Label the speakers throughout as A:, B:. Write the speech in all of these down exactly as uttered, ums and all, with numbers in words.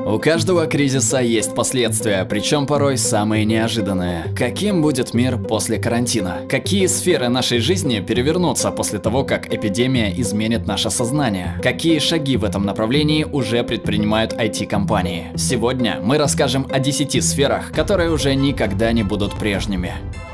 A: У каждого кризиса есть последствия, причем порой самые неожиданные. Каким будет мир после карантина? Какие сферы нашей жизни перевернутся после того, как эпидемия изменит наше сознание? Какие шаги в этом направлении уже предпринимают ай ти-компании? Сегодня мы расскажем о десяти сферах, которые уже никогда не будут прежними.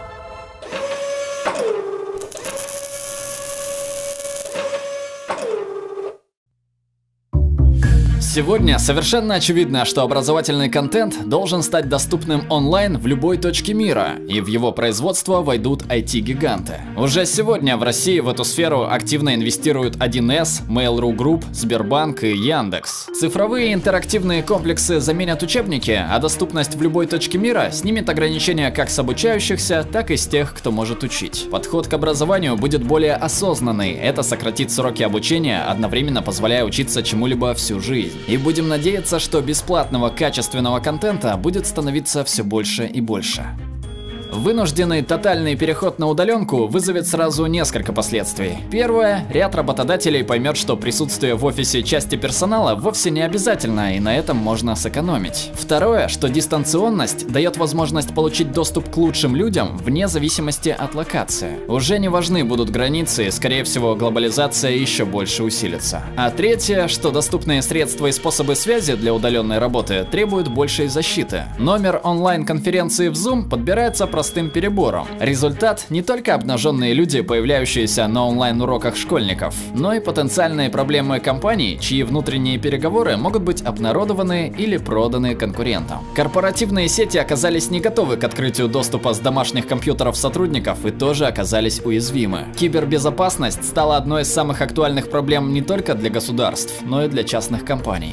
A: Сегодня совершенно очевидно, что образовательный контент должен стать доступным онлайн в любой точке мира, и в его производство войдут ай ти-гиганты. Уже сегодня в России в эту сферу активно инвестируют один эс, Mail.ru Group, Сбербанк и Яндекс. Цифровые интерактивные комплексы заменят учебники, а доступность в любой точке мира снимет ограничения как с обучающихся, так и с тех, кто может учить. Подход к образованию будет более осознанный, это сократит сроки обучения, одновременно позволяя учиться чему-либо всю жизнь. И будем надеяться, что бесплатного качественного контента будет становиться все больше и больше. Вынужденный тотальный переход на удаленку вызовет сразу несколько последствий. Первое. Ряд работодателей поймет, что присутствие в офисе части персонала вовсе не обязательно, и на этом можно сэкономить. Второе. Что дистанционность дает возможность получить доступ к лучшим людям вне зависимости от локации. Уже не важны будут границы, и, скорее всего, глобализация еще больше усилится. А третье. Что доступные средства и способы связи для удаленной работы требуют большей защиты. Номер онлайн-конференции в Zoom подбирается простым перебором. Результат — не только обнаженные люди, появляющиеся на онлайн-уроках школьников, но и потенциальные проблемы компаний, чьи внутренние переговоры могут быть обнародованы или проданы конкурентам. Корпоративные сети оказались не готовы к открытию доступа с домашних компьютеров сотрудников и тоже оказались уязвимы. Кибербезопасность стала одной из самых актуальных проблем не только для государств, но и для частных компаний.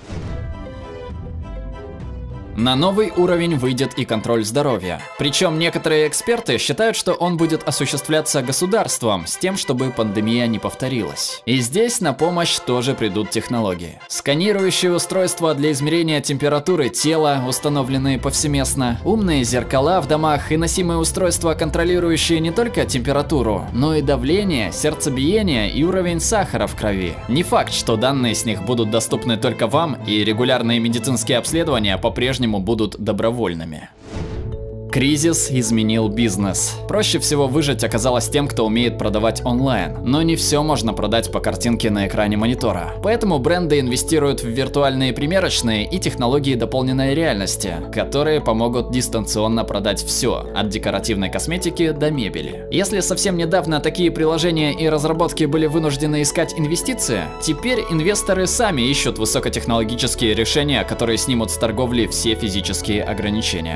A: На новый уровень выйдет и контроль здоровья. Причем некоторые эксперты считают, что он будет осуществляться государством с тем, чтобы пандемия не повторилась. И здесь на помощь тоже придут технологии. Сканирующие устройства для измерения температуры тела, установленные повсеместно, умные зеркала в домах и носимые устройства, контролирующие не только температуру, но и давление, сердцебиение и уровень сахара в крови. Не факт, что данные с них будут доступны только вам, и регулярные медицинские обследования по-прежнему будут добровольными. Кризис изменил бизнес. Проще всего выжить оказалось тем, кто умеет продавать онлайн. Но не все можно продать по картинке на экране монитора. Поэтому бренды инвестируют в виртуальные примерочные и технологии дополненной реальности, которые помогут дистанционно продать все, от декоративной косметики до мебели. Если совсем недавно такие приложения и разработки были вынуждены искать инвестиции, теперь инвесторы сами ищут высокотехнологические решения, которые снимут с торговли все физические ограничения.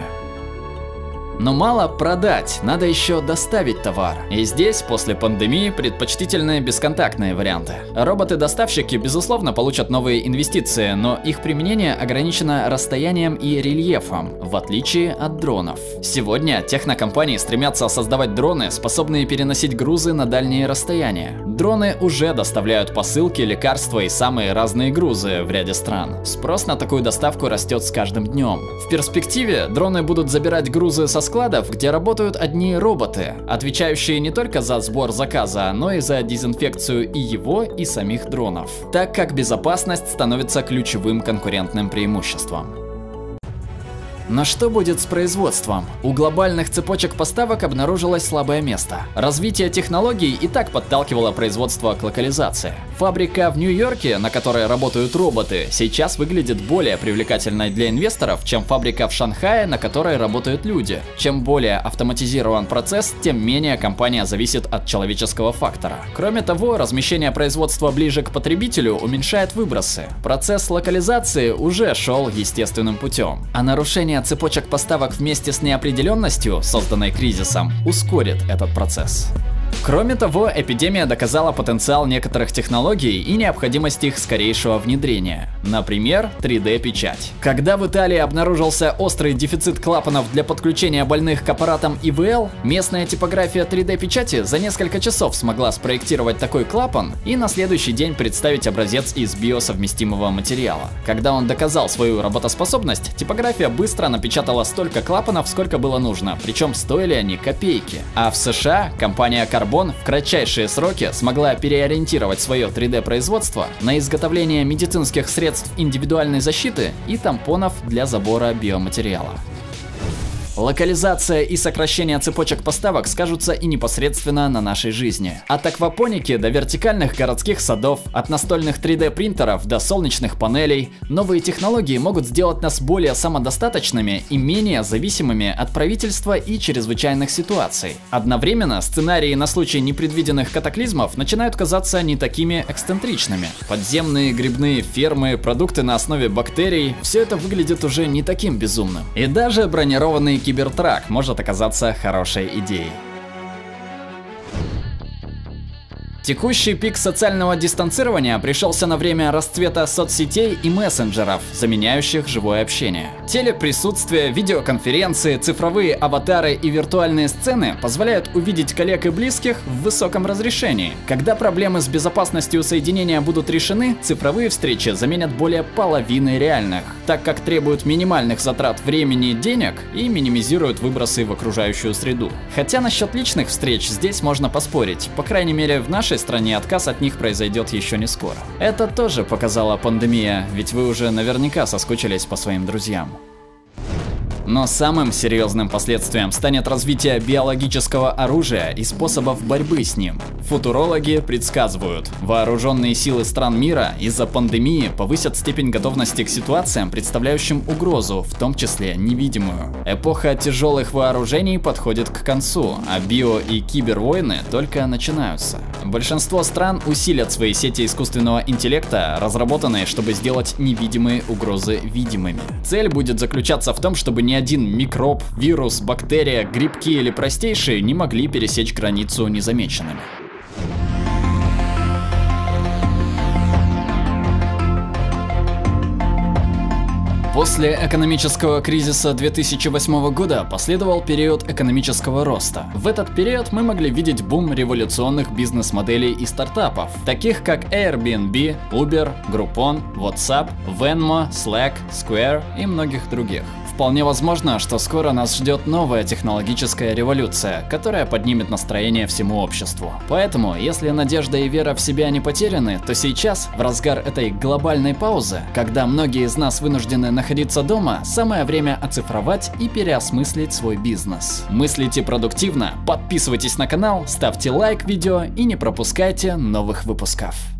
A: Но мало продать, надо еще доставить товар. И здесь, после пандемии, предпочтительны бесконтактные варианты. Роботы-доставщики, безусловно, получат новые инвестиции, но их применение ограничено расстоянием и рельефом, в отличие от дронов. Сегодня технокомпании стремятся создавать дроны, способные переносить грузы на дальние расстояния. Дроны уже доставляют посылки, лекарства и самые разные грузы в ряде стран. Спрос на такую доставку растет с каждым днем. В перспективе дроны будут забирать грузы со складов, где работают одни роботы, отвечающие не только за сбор заказа, но и за дезинфекцию и его, и самих дронов, так как безопасность становится ключевым конкурентным преимуществом. Но что будет с производством? У глобальных цепочек поставок обнаружилось слабое место. Развитие технологий и так подталкивало производство к локализации. Фабрика в Нью-Йорке, на которой работают роботы, сейчас выглядит более привлекательной для инвесторов, чем фабрика в Шанхае, на которой работают люди. Чем более автоматизирован процесс, тем менее компания зависит от человеческого фактора. Кроме того, размещение производства ближе к потребителю уменьшает выбросы. Процесс локализации уже шел естественным путем, а нарушение цепочек поставок вместе с неопределенностью, созданной кризисом, ускорит этот процесс. Кроме того, эпидемия доказала потенциал некоторых технологий и необходимость их скорейшего внедрения. Например, три дэ печать. Когда в Италии обнаружился острый дефицит клапанов для подключения больных к аппаратам и вэ эл, местная типография три дэ печати за несколько часов смогла спроектировать такой клапан и на следующий день представить образец из биосовместимого материала. Когда он доказал свою работоспособность, типография быстро напечатала столько клапанов, сколько было нужно, причем стоили они копейки. А в США компания Carbon Carbon в кратчайшие сроки смогла переориентировать свое три дэ производство на изготовление медицинских средств индивидуальной защиты и тампонов для забора биоматериала. Локализация и сокращение цепочек поставок скажутся и непосредственно на нашей жизни. От аквапоники до вертикальных городских садов, от настольных три дэ принтеров до солнечных панелей, новые технологии могут сделать нас более самодостаточными и менее зависимыми от правительства и чрезвычайных ситуаций. Одновременно сценарии на случай непредвиденных катаклизмов начинают казаться не такими эксцентричными. Подземные грибные фермы, продукты на основе бактерий – все это выглядит уже не таким безумным. И даже бронированный кибертрак может оказаться хорошей идеей. Текущий пик социального дистанцирования пришелся на время расцвета соцсетей и мессенджеров, заменяющих живое общение. Телеприсутствие, видеоконференции, цифровые аватары и виртуальные сцены позволяют увидеть коллег и близких в высоком разрешении. Когда проблемы с безопасностью соединения будут решены, цифровые встречи заменят более половины реальных, так как требуют минимальных затрат времени и денег и минимизируют выбросы в окружающую среду. Хотя насчет личных встреч здесь можно поспорить, по крайней мере в нашей стране отказ от них произойдет еще не скоро. Это тоже показала пандемия, ведь вы уже наверняка соскучились по своим друзьям. Но самым серьезным последствием станет развитие биологического оружия и способов борьбы с ним. Футурологи предсказывают, вооруженные силы стран мира из-за пандемии повысят степень готовности к ситуациям, представляющим угрозу, в том числе невидимую. Эпоха тяжелых вооружений подходит к концу, а био- и кибервойны только начинаются. Большинство стран усилят свои сети искусственного интеллекта, разработанные, чтобы сделать невидимые угрозы видимыми. Цель будет заключаться в том, чтобы ни один микроб, вирус, бактерия, грибки или простейшие не могли пересечь границу незамеченными. После экономического кризиса две тысячи восьмого года последовал период экономического роста. В этот период мы могли видеть бум революционных бизнес-моделей и стартапов, таких как Airbnb, Uber, Groupon, WhatsApp, Venmo, Slack, Square и многих других. Вполне возможно, что скоро нас ждет новая технологическая революция, которая поднимет настроение всему обществу. Поэтому, если надежда и вера в себя не потеряны, то сейчас, в разгар этой глобальной паузы, когда многие из нас вынуждены находиться дома, самое время оцифровать и переосмыслить свой бизнес. Мыслите продуктивно, подписывайтесь на канал, ставьте лайк видео и не пропускайте новых выпусков.